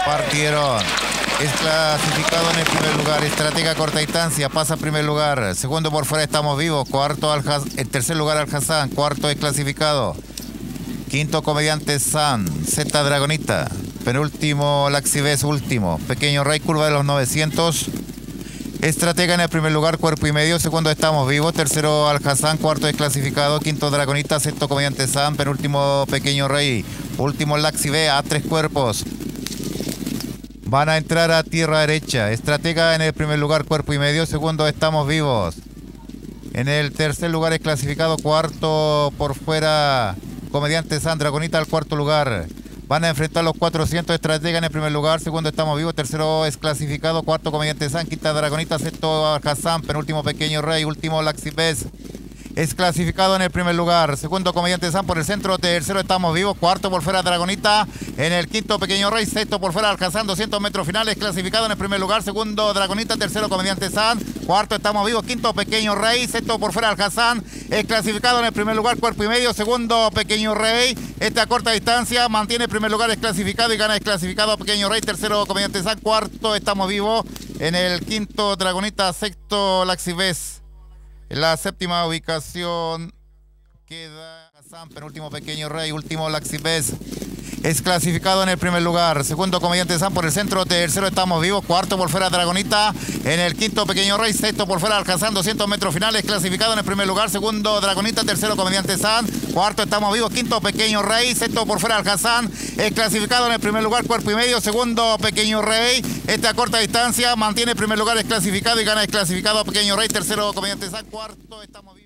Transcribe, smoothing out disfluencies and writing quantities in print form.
Partieron. Es clasificado en el primer lugar. Estratega corta distancia, pasa a primer lugar. Segundo por fuera, Estamos Vivos. Cuarto, en tercer lugar, Al-Hassan. Cuarto es clasificado. Quinto, Comediante San. Z Dragonita. Penúltimo, Laxibes, último. Pequeño Rey, curva de los 900. Estratega en el primer lugar, Cuerpo y Medio. Segundo, Estamos Vivos. Tercero, Al-Hassan. Cuarto desclasificado. Quinto, Dragonita. Sexto, Comediante San. Penúltimo, Pequeño Rey. Último, Laxibes, a 3 cuerpos. Van a entrar a tierra derecha. Estratega en el primer lugar, Cuerpo y Medio. Segundo, Estamos Vivos. En el tercer lugar es clasificado. Cuarto por fuera, Comediante San. Dragonita al cuarto lugar. Van a enfrentar los 400. Estratega en el primer lugar. Segundo, Estamos Vivos. Tercero es clasificado. Cuarto, Comediante San. Quinta, Dragonita. Sexto, Al-Hassan. Penúltimo, Pequeño Rey. Último, Laxibes. Es clasificado en el primer lugar. Segundo, Comediante San por el centro. Tercero, Estamos Vivos. Cuarto por fuera, Dragonita. En el quinto, Pequeño Rey. Sexto por fuera, Al-Hassan. 200 metros finales. Clasificado en el primer lugar. Segundo, Dragonita. Tercero, Comediante San. Cuarto, Estamos Vivos. Quinto, Pequeño Rey. Sexto por fuera, Al-Hassan. Es clasificado en el primer lugar, Cuerpo y Medio. Segundo, Pequeño Rey. Este a corta distancia mantiene el primer lugar. Es clasificado y gana desclasificado Pequeño Rey. Tercero, Comediante San. Cuarto, Estamos Vivos. En el quinto, Dragonita. Sexto, Laxibes. En la séptima ubicación queda Hassan, penúltimo Pequeño Rey, último Laxibes. Es clasificado en el primer lugar. Segundo, Comediante San por el centro. Tercero, Estamos Vivos. Cuarto por fuera, Dragonita. En el quinto, Pequeño Rey. Sexto por fuera, Al-Hassan. 200 metros finales. Clasificado en el primer lugar. Segundo, Dragonita. Tercero, Comediante San. Cuarto, Estamos Vivos. Quinto, Pequeño Rey. Sexto por fuera, Al-Hassan. Es clasificado en el primer lugar, Cuerpo y Medio. Segundo, Pequeño Rey. Este a corta distancia mantiene el primer lugar. Es clasificado y gana desclasificado Pequeño Rey. Tercero, Comediante San. Cuarto, Estamos Vivos.